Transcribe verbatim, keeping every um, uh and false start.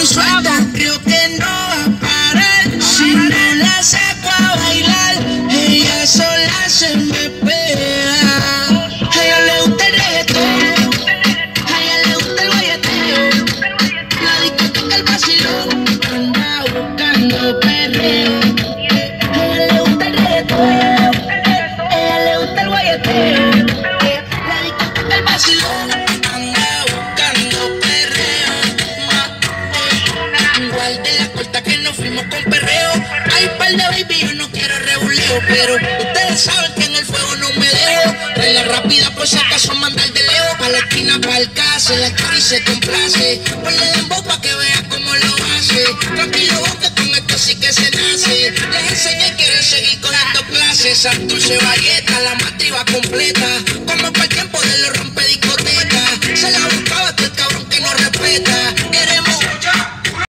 muy suelta, creo que no va a parar. Si no la saco a bailar, ella sola se me pega. A ella le gusta el reggaetón, a ella le gusta el guayeteo, la discoteca, el vacilón, anda buscando perreo. A ella le gusta el reggaetón, a ella le gusta el guayeteo, la discoteca, el vacilón, anda buscando perreo. Igual de la corta que nos fuimos con perreo. Hay par de baby, yo no quiero rebuleo, pero ustedes saben que en el fuego no me dejo. Trae la rápida por si acaso mandar de leo. Pa' la esquina, pa' el case, la chori se complace. Ponle dembow pa' que vea cómo lo hace. Tranquilo que con esto sí que se nace. Les enseñé y quieren seguir cogiendo clases. Santurce, Valleta, la matriz va completa. Como para el tiempo de los rompe discotecas.